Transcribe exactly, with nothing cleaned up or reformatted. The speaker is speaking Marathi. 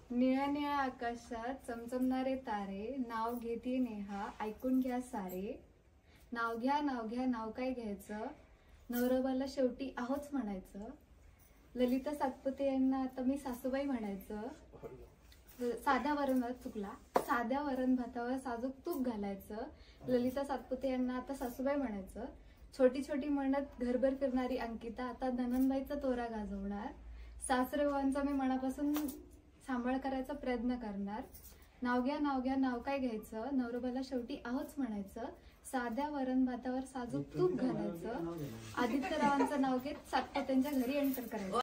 निळ्या निळ्या आकाशात चमचमणारे तारे, नाव घेते नेहा ऐकून घ्या सारे. नाव घ्या नाव घ्या नाव काय घ्यायचं, नवरोबाला शेवटी आहोच म्हणायचं. ललिता सातपुते यांना आता मी सासूबाई म्हणायचं. साध्या वरण चुकला साध्या वरण भातावर साजूक तूप घालायचं. ललिता सातपुते यांना आता सासूबाई म्हणायचं. छोटी छोटी म्हणत घरभर फिरणारी अंकिता आता ननंदबाईचा तोरा गाजवणार. सासरेवांचा मी मनापासून सांभाळ करायचा प्रयत्न करणार. नाव घ्या नाव घ्या नाव काय घ्यायचं, नवरोबाला शेवटी आहोच म्हणायचं. साध्या वरण भातावर साजूक तूप घालायचं. आदित्यरावांचं नाव घेत सातपुतेंच्या घरी एंटर करायचं.